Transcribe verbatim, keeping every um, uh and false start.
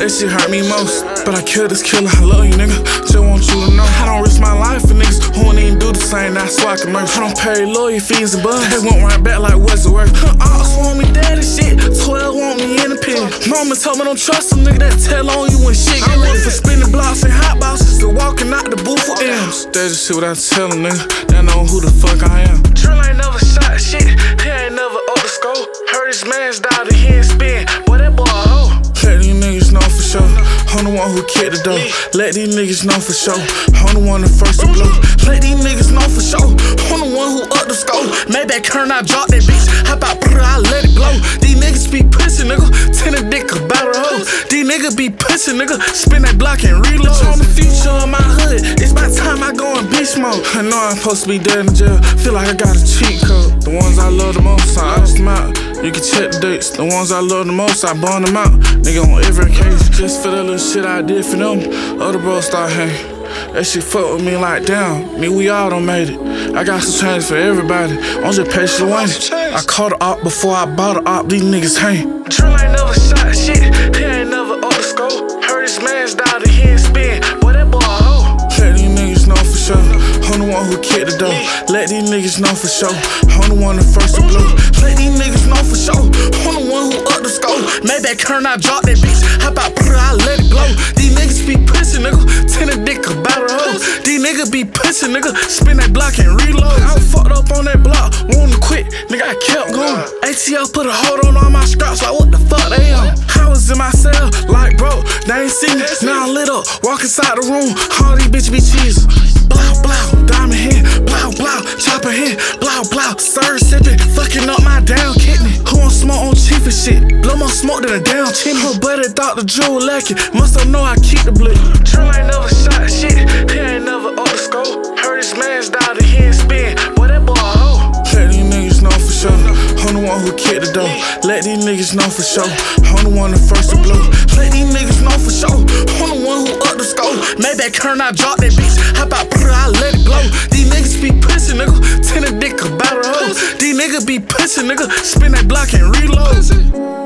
that shit hurt me most. But I killed this killer, I love you, nigga. Just want you to know I don't risk my life for niggas who won't even do the same. Now so I can merge. I don't pay lawyer fees and buns. They won't run back like what's the worth. Ops want me dead and shit. twelve want me in the pen. Mama told me don't trust some nigga that tell on you when shit get real. For spinning blocks and hot boxes to walking out the booth for M's. That's the shit what I tell them, nigga. They know who the fuck I am. Drill ain't never shot shit. He ain't never up the score. Heard his man's died, he ain't spin. Boy, that boy a hoe. Let these niggas know for sure. I'm the one who kicked the door. Let these niggas know for sure. I'm the one the first to blow. Let these niggas know for sure. I'm the one who up the score. Maybe turn I drop that bitch. How about brr, I let it blow. These niggas be pussy, nigga. Ten a dick about a hoe. These niggas be pussy, nigga. Spin that block and reload. On the future of my hood. It's about time I go in beast mode. I know I'm supposed to be dead in jail. Feel like I got a cheat code. The ones I love the most, I ice them out. You can check the dates. The ones I love the most, I burn them out. Nigga on every case. Just for that little shit I did for them. Other bros start hanging. That shit fuck with me like damn. Me, we all done made it. I got some change for everybody. I'm just patient waiting. I caught a op before I bought a op. These niggas hang. Drill ain't never shot shit. He ain't never up the score. Heard his man's died, he ain't spin. Boy, that boy a hoe. Let these niggas know for sure. I'm the one who kicked the door. Let these niggas know for sure. I'm the one the first to blow. Let these niggas know for sure. I'm the one who up the score. Maybe turn I drop that bitch. How about brr, I let it blow. These niggas be pussy, nigga. Ten a dick about a hoe. These niggas be pussy, nigga. Spin that block and reload. I was fucked up on that block. Wanted to quit, nigga. I kept going. A T L put a hold on all my scraps. Like what the fuck they on? I was in my cell, like bro. They ain't seen me. Now I'm lit up. Walk inside the room. All these bitches be cheese. Blow, blow, diamond hand, blow, blow, chopper hand, blow, blow, surge sipping, fucking up my down kidney. Who want smoke on chief and shit? Blow more smoke than a down chimney. Her buddy thought the drill lacking, must have know I keep the blick. Drill ain't never shot shit, he ain't never up the score. Heard his man's died, he ain't spin. Boy, that boy a hoe. Let these niggas know for sure. I'm the one who kicked the door. Let these niggas know for sure. I'm the one the first to blow. Let these niggas know for sure. I'm the one who up the score. Maybe turn I drop that bitch. How about brr, I let it blow. These niggas be pussy, nigga. Ten a dick about a hoe. These niggas be pussy, nigga. Spin that block and reload.